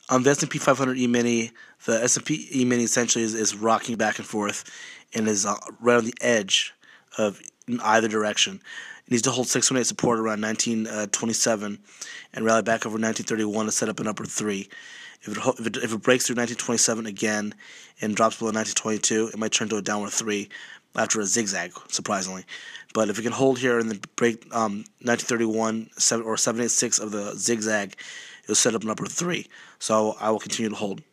On the S&P 500 E-mini, the S&P E-mini essentially is rocking back and forth and is right on the edge of in either direction. It needs to hold 618 support around 1927 and rally back over 1931 to set up an upper 3. If it breaks through 1927 again and drops below 1922, it might turn to a downward 3 after a zigzag, surprisingly. But if it can hold here and then break 1931 or 786 of the zigzag, it'll set up an upper 3. So I will continue to hold.